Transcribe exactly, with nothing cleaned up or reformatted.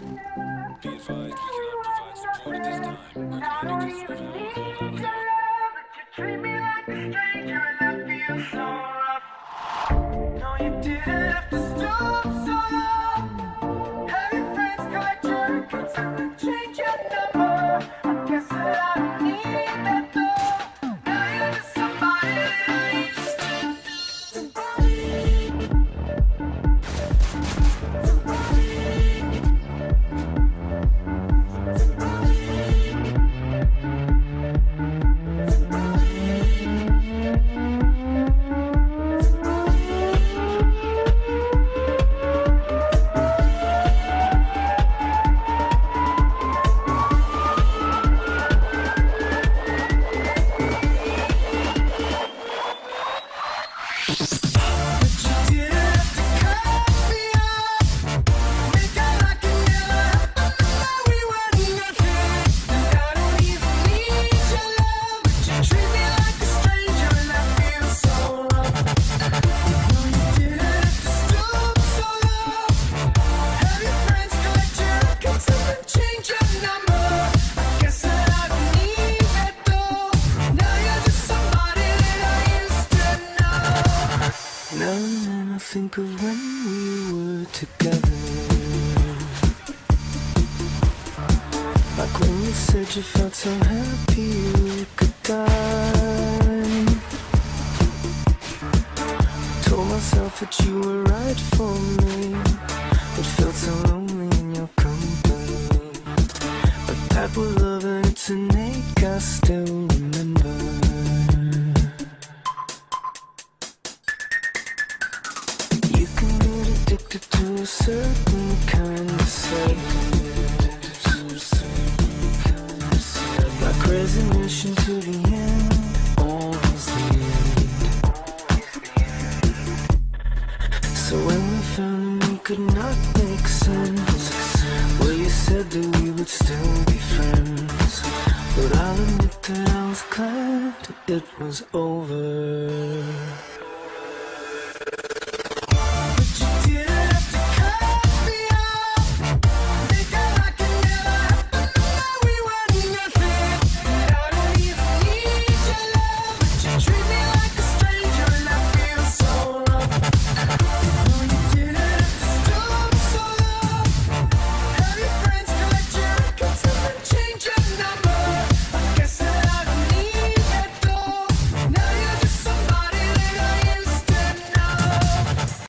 Be advised, we cannot provide support at this time. Recommended conservative call out. Treat me like a stranger and I feel so rough. No, you didn't have to stop so long. Have your friends collect your records and then change your number. I guess that I don't need that though. Now you're just somebody that I used to. Somebody. Think of when we were together, like when you said you felt so happy you could die. Told myself that you were right for me, but felt so lonely in your company. But that was love and it's an ache I still remember. Addicted to a certain kind of sadness, like resignation to the end, always the end. So when we found we could not make sense, well, you said that we would still be friends, but I'll admit that I was glad it was over.